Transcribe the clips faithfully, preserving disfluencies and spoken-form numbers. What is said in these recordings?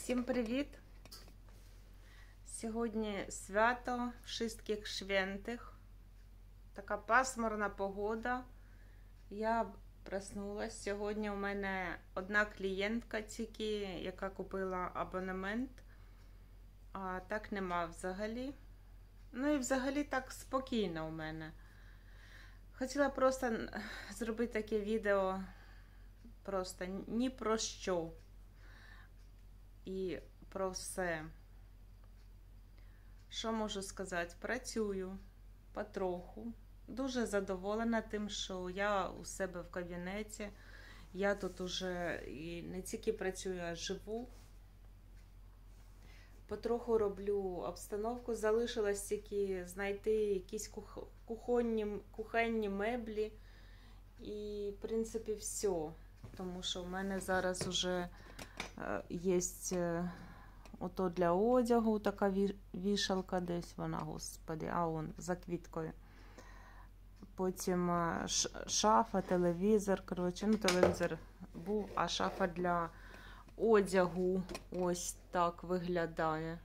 Всім привіт! Сьогодні свято Wszystkich Świętych. Така пасмурна погода. Я проснулась. Сьогодні у мене одна клієнтка тільки, яка купила абонемент. А так нема взагалі. Ну і взагалі так спокійно у мене. Хотіла просто зробити таке відео просто ні про що. І про все. Що можу сказати? Працюю потроху. Дуже задоволена тим, що я у себе в кабінеті. Я тут уже і не тільки працюю, а живу. Потроху роблю обстановку. Залишилось тільки знайти якісь кухонні, кухонні меблі. І, в принципі, все. Тому що в мене зараз уже є ото для одягу така вішалка десь, вона, господи, а вон, за квіткою. Потім шафа, телевізор, коротше, ну телевізор був, а шафа для одягу ось так виглядає.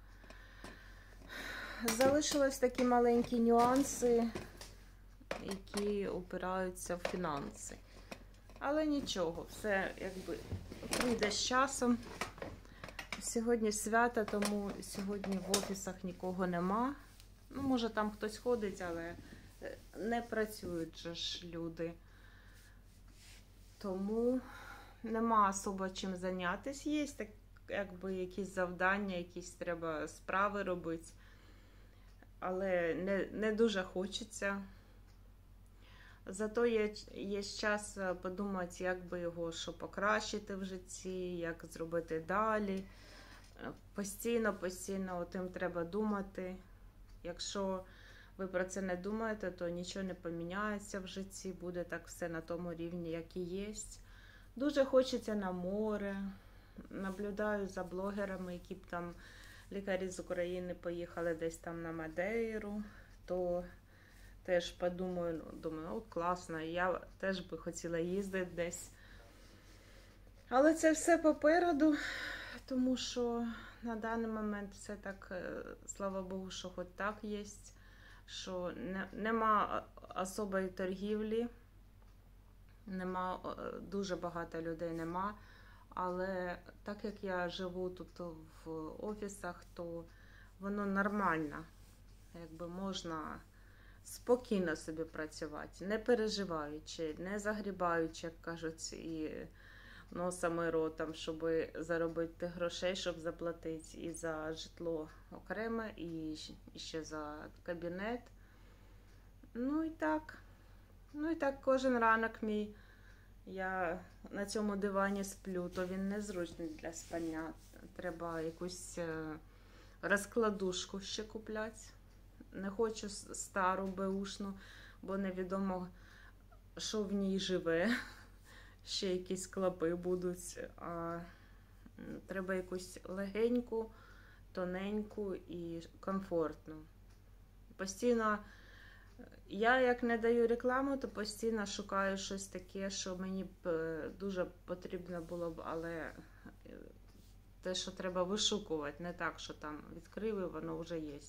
Залишились такі маленькі нюанси, які опираються в фінанси. Але нічого, все якби прийде з часом. Сьогодні свято, тому сьогодні в офісах нікого нема. Ну, може там хтось ходить, але не працюють же ж люди. Тому нема особо чим зайнятися. Є так, якби якісь завдання, якісь треба справи робити. Але не, не дуже хочеться. Зато є, є час подумати, як би його що покращити в житті, як зробити далі. Постійно, постійно тим треба думати. Якщо ви про це не думаєте, то нічого не поміняється в житті, буде так все на тому рівні, як і є. Дуже хочеться на море. Наблюдаю за блогерами, які б там лікарі з України поїхали десь там на Мадейру, то теж подумаю, думаю, о, класно, я теж би хотіла їздити десь. Але це все попереду, тому що на даний момент все так, слава Богу, що хоч так є, що не, нема особої торгівлі, нема, дуже багато людей нема. Але так як я живу тут в офісах, то воно нормально, якби можна спокійно собі працювати, не переживаючи, не загрібаючи, як кажуть, і носом і ротом, щоб заробити грошей, щоб заплатити і за житло окреме, і ще за кабінет. Ну і так. Ну і так кожен ранок мій, я на цьому дивані сплю, то він незручний для спання. Треба якусь розкладушку ще купляти. Не хочу стару беушну, бо невідомо, що в ній живе. Ще якісь клапи будуть. А треба якусь легеньку, тоненьку і комфортну. Постійно, я як не даю рекламу, то постійно шукаю щось таке, що мені б дуже потрібно було б, але те, що треба вишукувати, не так, що там відкрив і воно вже є.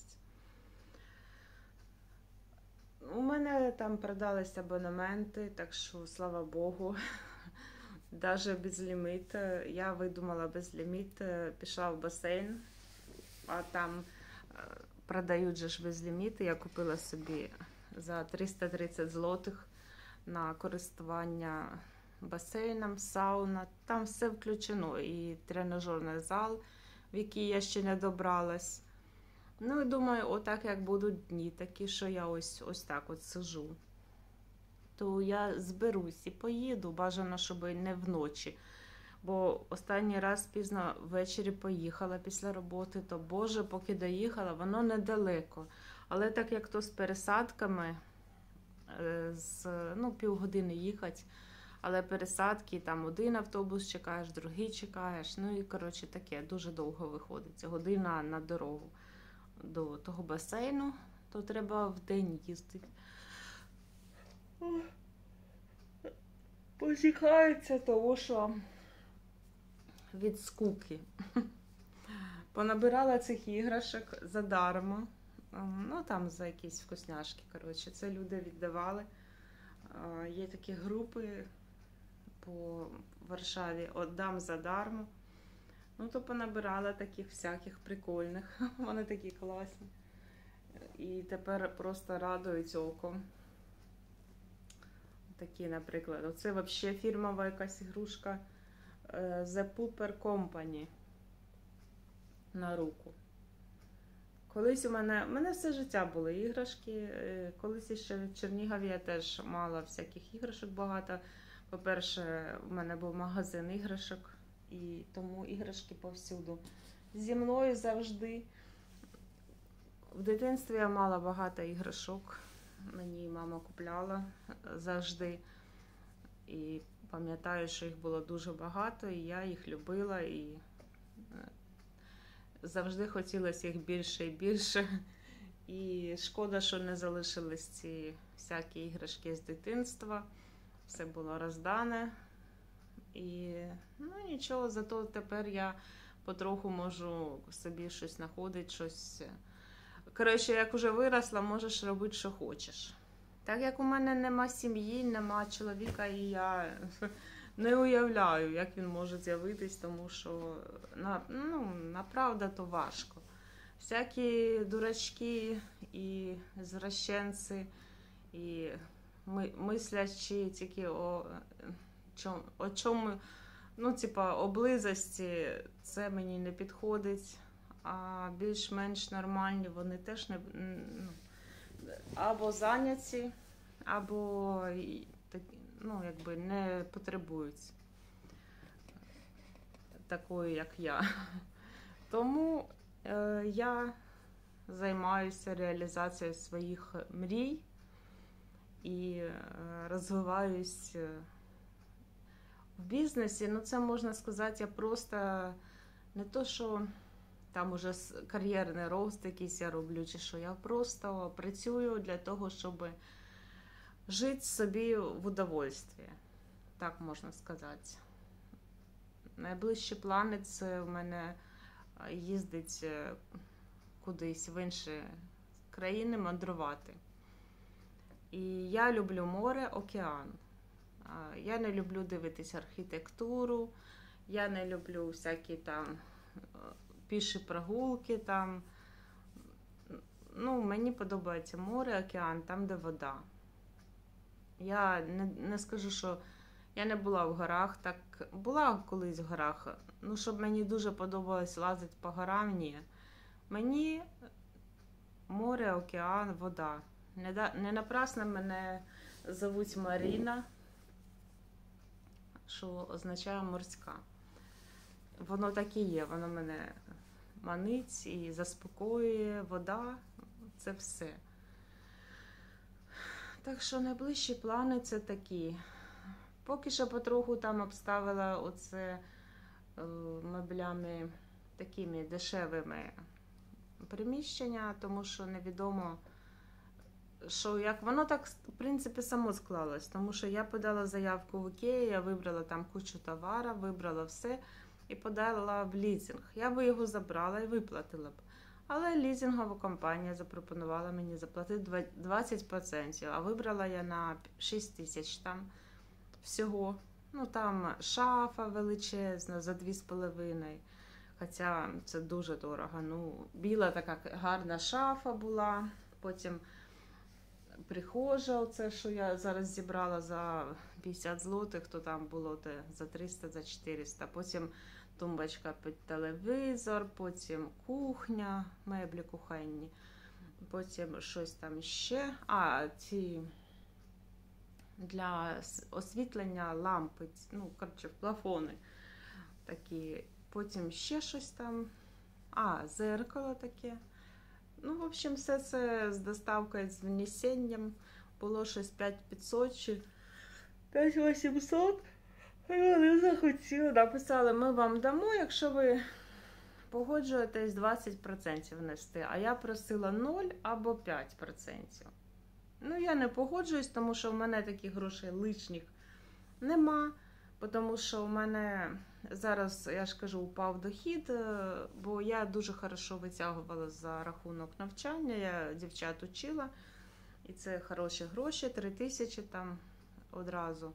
У мене там продались абонементи, так що, слава Богу, навіть безліміт. Я видумала безліміт, пішла в басейн, а там продають же ж безліміти. Я купила собі за триста тридцять злотих на користування басейном, сауна. Там все включено, і тренажерний зал, в який я ще не добралась. Ну і думаю, отак як будуть дні такі, що я ось, ось так от сижу, то я зберусь і поїду, бажано, щоб не вночі. Бо останній раз пізно ввечері поїхала після роботи, то, боже, поки доїхала, воно недалеко. Але так як то з пересадками, з, ну, півгодини їхати, але пересадки, там один автобус чекаєш, другий чекаєш, ну і, коротше, таке, дуже довго виходить, година на дорогу до того басейну, то треба в день їздити. Посіхається того, що від скуки. Понабирала цих іграшок задарма. Ну, там за якісь вкусняшки, коротше. Це люди віддавали. Є такі групи по Варшаві «Отдам задарма». Ну, то понабирала таких всяких прикольних. Вони такі класні. І тепер просто радують око. Такі, наприклад. Оце взагалі фірмова якась ігрушка The Pooper Company на руку. Колись у мене, у мене все життя були іграшки. Колись ще в Чернігові я теж мала всяких іграшок багато. По-перше, у мене був магазин іграшок, і тому іграшки повсюду. Зі мною завжди. В дитинстві я мала багато іграшок. Мені мама купляла завжди. І пам'ятаю, що їх було дуже багато, і я їх любила, і завжди хотілося їх більше і більше. І шкода, що не залишились ці всякі іграшки з дитинства. Все було роздане. І, ну, нічого, зато тепер я потроху можу собі щось знаходити, щось. Коротше, як вже виросла, можеш робити, що хочеш. Так як у мене нема сім'ї, нема чоловіка, і я не уявляю, як він може з'явитись, тому що, ну, направда, то важко. Всякі дурачки і звращенці, і мислячи тільки о чому, о чому, ну, типа, о близості, це мені не підходить. А більш-менш нормальні, вони теж не, ну, або зайняті, або, ну, якби не потребують такої, як я. Тому е, я займаюся реалізацією своїх мрій і е, розвиваюсь в бізнесі. Ну, це можна сказати, я просто не то, що там уже кар'єрний рост якийсь я роблю, чи що. Я просто працюю для того, щоб жити собі в удовольстві. Так можна сказати. Найближчі плани – це в мене їздить кудись в інші країни, мандрувати. І я люблю море, океан. Я не люблю дивитися архітектуру, я не люблю всякі там піші прогулки там. Ну, мені подобається море, океан, там, де вода. Я не, не скажу, що я не була в горах, так була колись в горах. Ну, щоб мені дуже подобалось лазити по горам, ні. Мені море, океан, вода. Не, да, не напрасно мене звуть Маріна, що означає морська. Воно так і є, воно мене манить і заспокоює, вода, це все. Так що найближчі плани це такі. Поки що потроху там обставила оце е, меблями такими дешевими приміщення, тому що невідомо, що як воно так, в принципі, само склалось. Тому що я подала заявку в Ікею, я вибрала там кучу товару, вибрала все і подала в лізинг. Я би його забрала і виплатила б. Але лізингова компанія запропонувала мені заплатити двадцять відсотків, а вибрала я на шість тисяч там всього. Ну, там шафа величезна за дві з половиною. Хоча це дуже дорого. Ну, біла така гарна шафа була. Потім прихожа, оце, що я зараз зібрала за п'ятдесят злотих, то там було те за триста, за чотириста. Потім тумбочка під телевізор, потім кухня, меблі кухонні. Потім щось там ще. А, ці для освітлення лампи, ну, коротше, плафони такі. Потім ще щось там. А, зеркало таке. Ну, в общем, все це з доставкою, з внесенням. Було щось п'ять п'ятсот чи п'ять вісімсот. Я не захотіла. Написали, ми вам дамо, якщо ви погоджуєтесь двадцять відсотків внести. А я просила нуль або п'ять відсотків. Ну, я не погоджуюсь, тому що в мене таких грошей лишніх нема. Тому що в мене зараз, я ж кажу, упав дохід, бо я дуже хорошо витягувала за рахунок навчання, я дівчат учила, і це хороші гроші, три тисячі там одразу.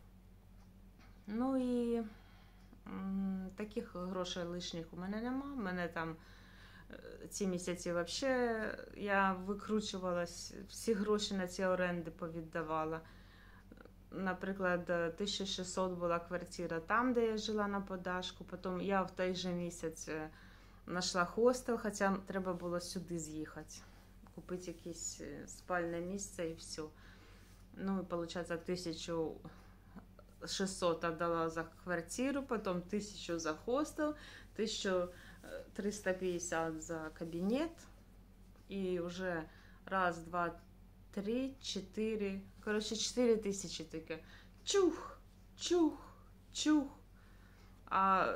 Ну і м, таких грошей лишніх у мене нема, у мене там ці місяці взагалі я викручувалась, всі гроші на ці оренди повіддавала. Наприклад, тисяча шістсот була квартира там, де я жила на подашку. Потім я в той же місяць знайшла хостел, хоча треба було сюди з'їхати. Купити якесь спальне місце і все. Ну, і виходить, тисяча шістсот віддала за квартиру, потім тисячу за хостел, тисяча триста п'ятдесят за кабінет. І вже раз, два, три, чотири, коротше, чотири тисячі таке. Чух, чух, чух. А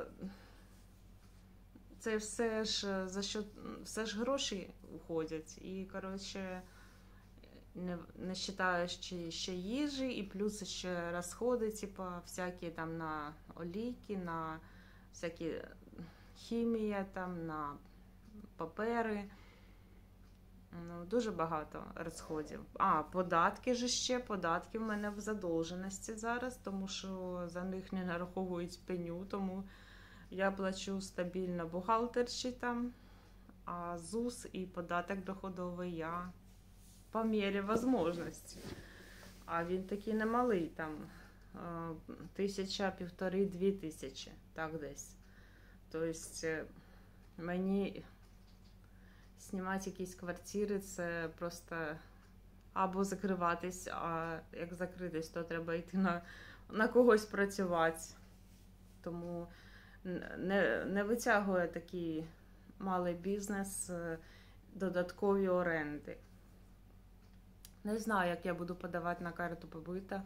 це все ж за що, все ж гроші уходять. І, коротше, не, не вважаючи ще їжі, і плюс ще розходи, типа, всякі там на олійки, на всякі хімія, там, на папери. Ну, дуже багато розходів. А, податки ж ще, податки в мене в задовженості зараз, тому що за них не нараховують пеню, тому я плачу стабільно бухгалтерші там, а ЗУС і податок доходовий я по мірі можливості. А він такий немалий, там, тисяча, півтори, дві тисячі, так десь. Тобто мені знімати якісь квартири, це просто або закриватись, а як закритись, то треба йти на, на когось працювати. Тому не, не витягує такий малий бізнес додаткові оренди. Не знаю, як я буду подавати на карту побита.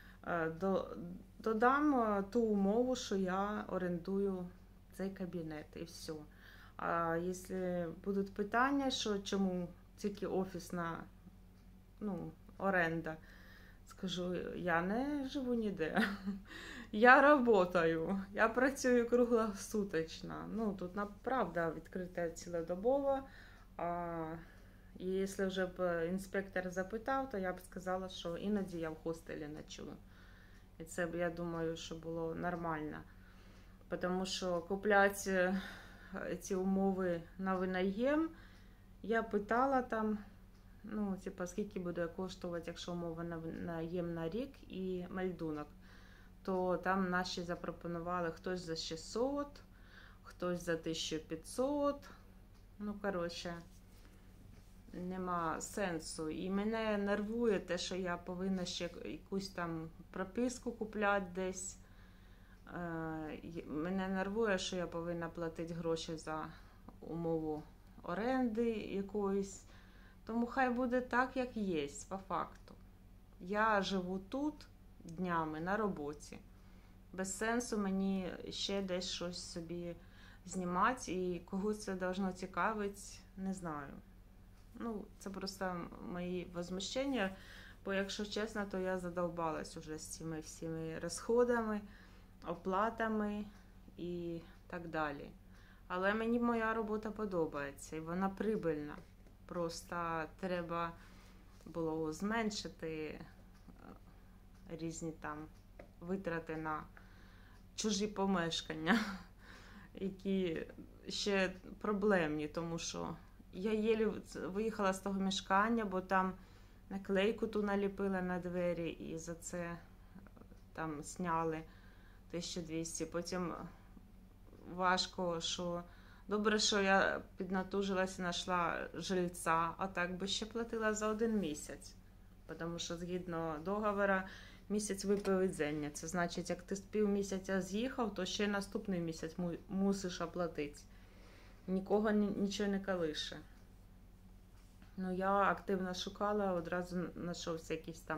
Додам ту умову, що я орендую цей кабінет і все. А якщо будуть питання, що чому тільки офісна, ну, оренда, скажу, я не живу ніде. Я працюю, я працюю круглосуточно. Ну, тут, правда, відкрита цілодобово. А і якщо вже б інспектор запитав, то я б сказала, що іноді я в хостелі ночую. І це б, я думаю, що було нормально. Тому що купляти ці умови на винаєм, я питала там, ну, типа, скільки буде коштувати, якщо умова на винаєм на рік і мельдунок, то там наші запропонували хтось за шістсот, хтось за тисячу п'ятсот, ну, коротше, нема сенсу. І мене нервує те, що я повинна ще якусь там прописку купляти десь. Мене нервує, що я повинна платити гроші за умову оренди якоїсь. Тому хай буде так, як є, по факту. Я живу тут днями на роботі. Без сенсу мені ще десь щось собі знімати. І когось це должно цікавити, не знаю. Ну, це просто мої возмущення. Бо, якщо чесно, то я задовбалась уже з цими всіми розходами, оплатами і так далі. Але мені моя робота подобається і вона прибильна. Просто треба було зменшити різні там витрати на чужі помешкання, які ще проблемні, тому що я єлі виїхала з того мешкання, бо там наклейку ту наліпила на двері і за це там зняли тисячу двісті. Потім важко, що добре, що я піднатужилася і знайшла жильця, а так би ще платила за один місяць. Тому що згідно договору місяць виповідзення. Це значить, як ти з півмісяця з'їхав, то ще наступний місяць мусиш оплатити. Нікого нічого не колише. Ну, я активно шукала, одразу знайшовся якийсь там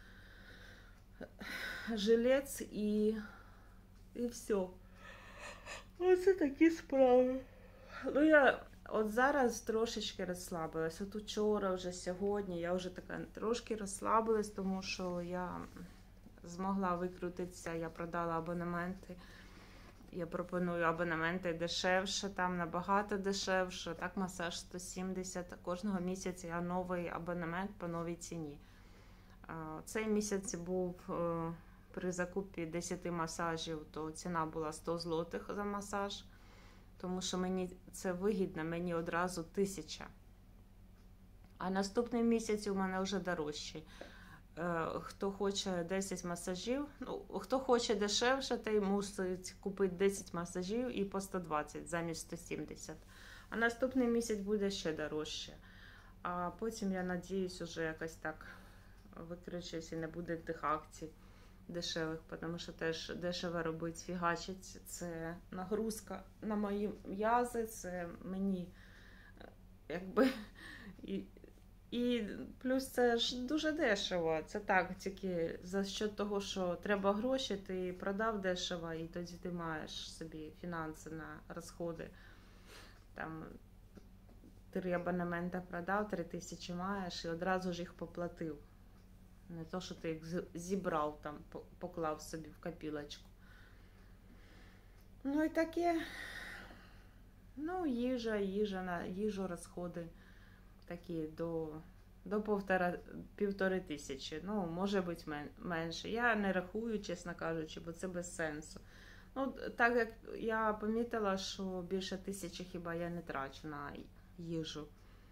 жилець і, і все. Оце такі справи. Ну, я от зараз трошечки розслабилась. От учора, вже сьогодні, я вже така трошки розслабилась, тому що я змогла викрутитися, я продала абонементи Я пропоную абонементи дешевше, там набагато дешевше. Так, масаж сто сімдесят. Кожного місяця я новий абонемент по новій ціні. Цей місяць був при закупі десять масажів, то ціна була сто злотих за масаж. Тому що мені це вигідно, мені одразу тисяча. А наступний місяць у мене вже дорожчий. Хто хоче десять масажів, ну, хто хоче дешевше, той мусить купити десять масажів і по сто двадцять замість сто сімдесят. А наступний місяць буде ще дорожче. А потім, я надіюсь, уже якось так викручусь і не буде тих акцій дешевих, тому що теж дешево робити, фігачить. Це нагрузка на мої м'язи, це мені якби... І, і плюс це ж дуже дешево. Це так, тільки за що того, що треба гроші, ти продав дешево, і тоді ти маєш собі фінанси на розходи. Там три абонемента продав, три тисячі маєш і одразу ж їх поплатив. Не то, що ти їх зібрав, там, поклав собі в копілочку. Ну і таке. Ну, їжа, їжа, на їжу розходи такі до, до півтора, півтори тисячі. Ну, може бути мен, менше. Я не рахую, чесно кажучи, бо це без сенсу. Ну, так як я помітила, що більше тисячі хіба я не трачу на їжу.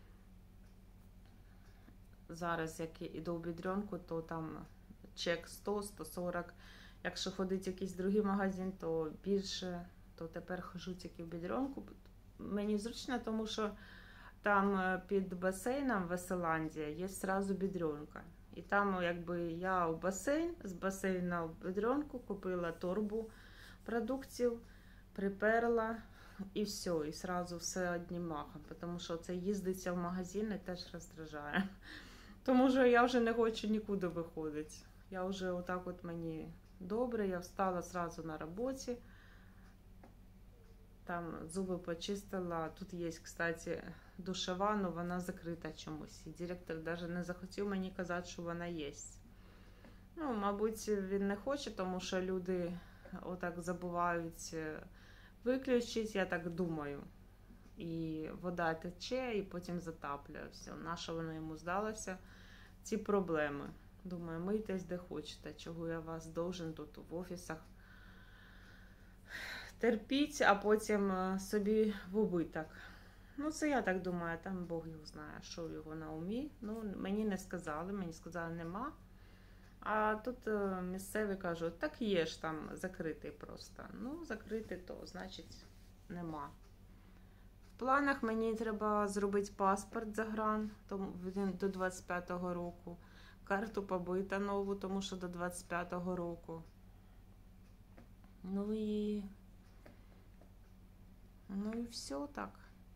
Зараз, як іду в Бідрянку, то там чек сто - сто сорок. Якщо ходить в якийсь другий магазин, то більше. То тепер хожу тільки в Бідрянку. Мені зручно, тому що там під басейном Веселандія є одразу Бідрянка. І там, якби, я в басейн, з басейна в Бідрянку купила торбу продуктів, приперла і все. І одразу все одним махом. Тому що це їздиться в магазини теж роздражає. Тому що я вже не хочу нікуди виходити. Я вже отак от мені добре, я встала одразу на роботі. Там зуби почистила. Тут є, кстати, душова, але вона закрита чомусь. І директор навіть не захотів мені казати, що вона є. Ну, мабуть, він не хоче, тому що люди отак забувають виключити, я так думаю. І вода тече, і потім затаплює все. Нащо воно йому здалося? Ці проблеми. Думаю, мийтесь де хочете, чого я вас должен тут в офісах терпіть, а потім собі в убиток. Ну, це я так думаю, там Бог його знає, що в його на умі. Ну, мені не сказали, мені сказали, нема. А тут місцеві кажуть, так є ж там закритий просто. Ну, закритий, то значить нема. В планах мені треба зробити паспорт загран, тому він до двадцять п'ятого року. Карту побита нову, тому що до двадцять п'ятого року. Ну і... Ну і все так.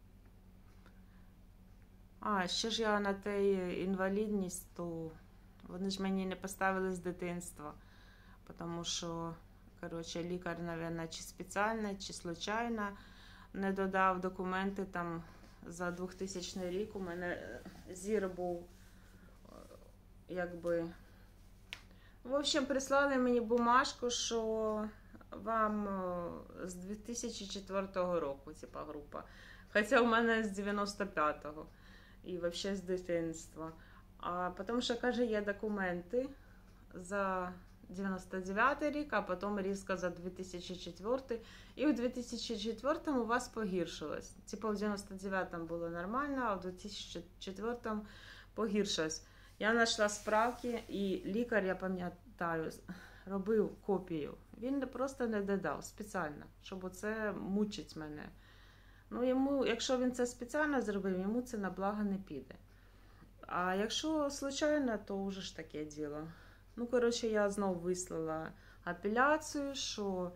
А, ще ж я на те інвалідність, то вони ж мені не поставили з дитинства. Тому що, коротше, лікар, мабуть, чи спеціально, чи случайно не додав документи. Там за двохтисячний рік у мене зір був, якби... В общем, прислали мені бумажку, що вам з дві тисячі четвертого року, типа, група. Хоча у мене з дев'яносто п'ятого. І взагалі з дитинства. А тому що, каже, є документи за дев'яносто дев'ятий рік, а потім різко за дві тисячі четвертий. І у дві тисячі четвертому у вас погіршилось. Типа в дев'яносто дев'ятому було нормально, а в дві тисячі четвертому погіршилось. Я знайшла справки, і лікар, я пам'ятаю, робив копію. Він просто не додав спеціально, щоб оце мучить мене. Ну, йому, якщо він це спеціально зробив, йому це на благо не піде. А якщо случайно, то вже ж таке діло. Ну, коротше, я знову вислала апеляцію, що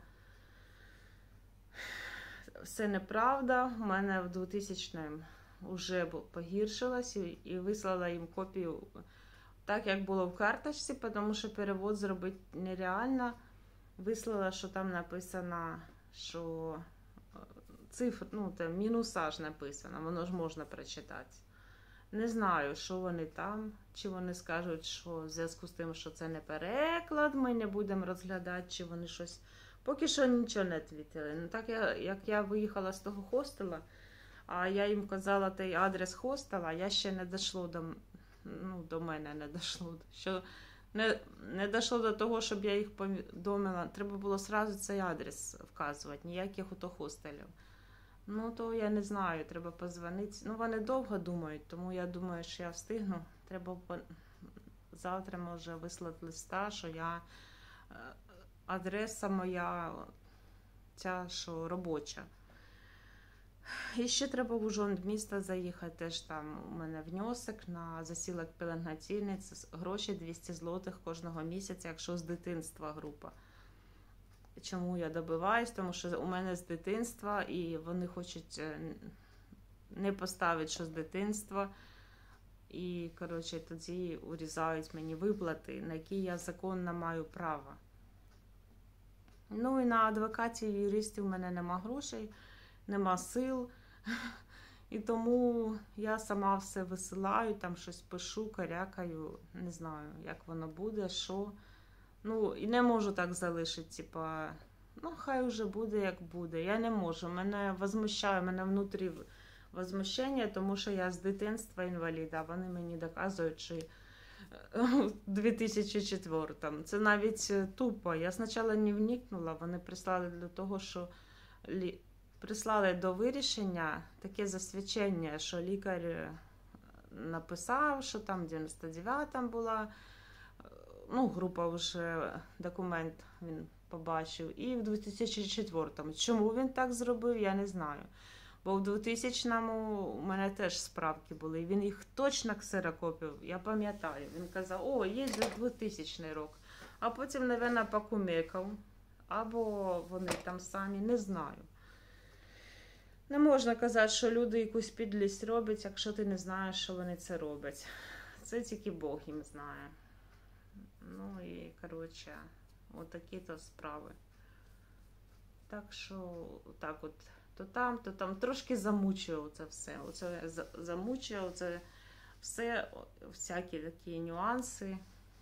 все неправда. У мене в двохтисячному вже погіршилось, і вислала їм копію так, як було в карточці, тому що перевод зробити нереально. Вислала, що там написано, що цифр, ну, там мінусаж написано, воно ж можна прочитати. Не знаю, що вони там, чи вони скажуть, що в зв'язку з тим, що це не переклад, ми не будемо розглядати, чи вони щось Поки що нічого не відповіли. Ну, так я, як я виїхала з того хостела, а я їм казала той адрес хостела, я ще не дійшло до, ну, до мене не дійшло. Що не, не дійшло до того, щоб я їх повідомила. Треба було одразу цей адрес вказувати, ніяких ото хостелів. Ну, то я не знаю, треба позвонити. Ну, вони довго думають, тому я думаю, що я встигну. Треба завтра, може, вислати листа, що я адреса моя, ця, що робоча. І ще треба в Ужгород місто заїхати, теж там у мене внесок на засілок пеленгаційний, це гроші двісті злотих кожного місяця, якщо з дитинства група. Чому я добиваюсь? Тому що у мене з дитинства, і вони хочуть не поставити, що з дитинства. І, коротше, тоді урізають мені виплати, на які я законно маю право. Ну і на адвокатів і юристів у мене нема грошей, нема сил. І тому я сама все висилаю, там щось пишу, карякаю, не знаю, як воно буде, що. Ну, і не можу так залишити, типа, ну, хай уже буде, як буде. Я не можу, мене возмущає, мене внутрі возмущення, тому що я з дитинства інваліда. Вони мені доказують, що в дві тисячі четвертому. Це навіть тупо. Я спочатку не вникнула, вони прислали для того, що лі... прислали до вирішення таке засвідчення, що лікар написав, що там в дев'яносто дев'ятому була, ну, група вже, документ він побачив, і в дві тисячі четвертому. Чому він так зробив, я не знаю. Бо в двохтисячному у мене теж справки були, він їх точно ксерокопів, я пам'ятаю. Він казав, о, є за двохтисячний рік. А потім, мабуть, покумекав, або вони там самі, не знаю. Не можна казати, що люди якусь підлість роблять, якщо ти не знаєш, що вони це роблять. Це тільки Бог їм знає. Ну і, коротше, отакі то справи. Так що, так от, то там, то там. Трошки замучує це все. Оце замучує, це все, всякі такі нюанси.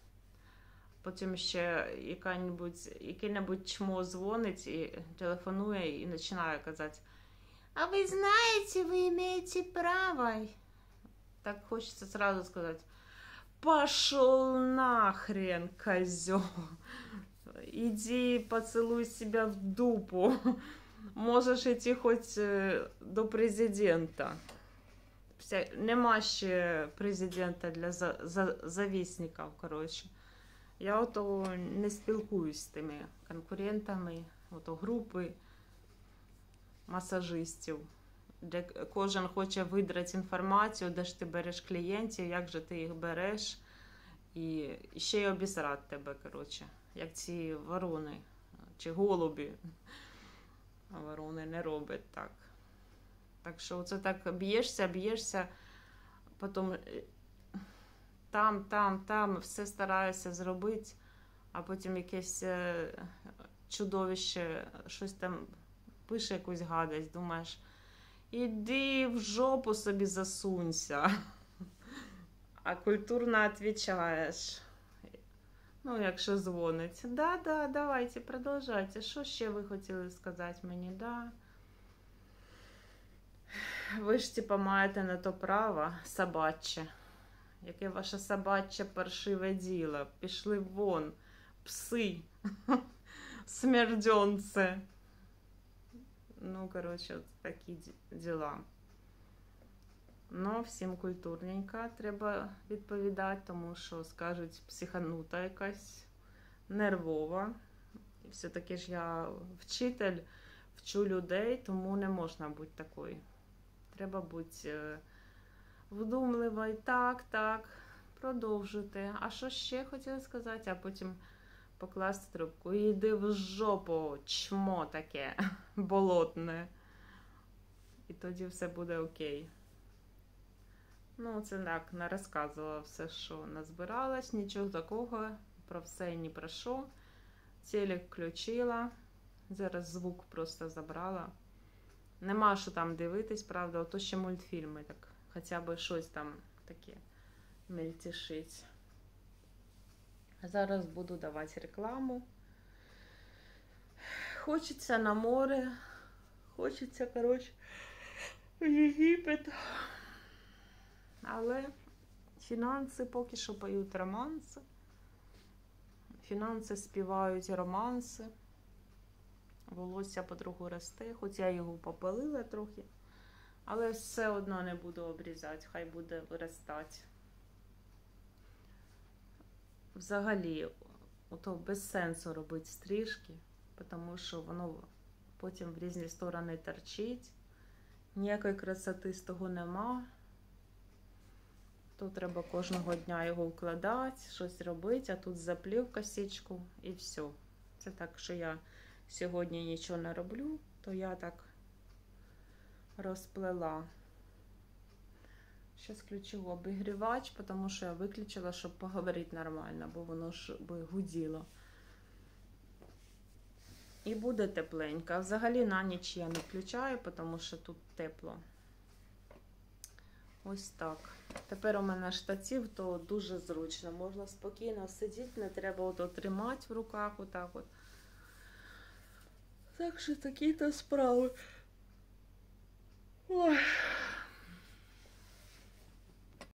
Потім ще яке-небудь чмо дзвонить і телефонує і починає казати, а ви знаєте, ви маєте право. Так хочеться сразу сказати, пошел нахрен, козел. Иди поцелуй себя в дупу. Можеш йти хоч до президента. Нема ще президента для за, за, завісників, коротше. Я ото не спілкуюсь з тими конкурентами, ото групи масажистів, де кожен хоче видрати інформацію, де ж ти береш клієнтів, як же ти їх береш, і ще й обісрати тебе, коротше, як ці ворони, чи голубі. А ворони не роблять так. Так що оце так б'єшся, б'єшся, потім там, там, там все стараєшся зробити, а потім якесь чудовище щось там пише якусь гадость, думаєш, іди в жопу собі засунься. А культурно відповідаєш. Ну, якщо дзвонить. Да, да, давайте, продовжуйте. Що ще ви хотіли сказати мені? Да. Ви ж, типа, маєте на то право, собаче. Яке ваше собаче паршиве діло. Пішли вон, пси, смердьонце. Ну, коротше, от такі діла. Ну, всім культурненько треба відповідати, тому що, скажуть, психанута якась, нервова. І все-таки ж я вчитель, вчу людей, тому не можна бути такою. Треба бути вдумливою. Так, так, продовжуйте. А що ще хотіла сказати? А потім покласти трубку. Іди в жопу, чмо таке, болотне. І тоді все буде окей. Ну, це так, не розказувала все, що назбиралась, нічого такого, про все і ні про що. Телек включила, зараз звук просто забрала. Нема що там дивитись, правда, ото ще мультфільми, так, хоча б щось там таке мельтешить. Зараз буду давати рекламу. хочеться на море, хочеться, коротше, в Єгипет. Але фінанси поки що поють романси. Фінанси співають романси. Волосся потроху росте, хоч я його попалила трохи. Але все одно не буду обрізати, хай буде виростати. Взагалі, ото без сенсу робити стрижки, тому що воно потім в різні сторони торчить. Ніякої красоти з того нема. Тут треба кожного дня його вкладати, щось робити, а тут заплів косичку і все. Це так, що я сьогодні нічого не роблю, то я так розплела. Зараз включу обігрівач, тому що я виключила, щоб поговорити нормально, бо воно ж би гуділо. І буде тепленько. Взагалі на ніч я не включаю, тому що тут тепло. Ось так. Тепер у мене штатив, то дуже зручно. Можна спокійно сидіти, не треба ото тримати в руках, отак от. Так що такі-то справи. Ой.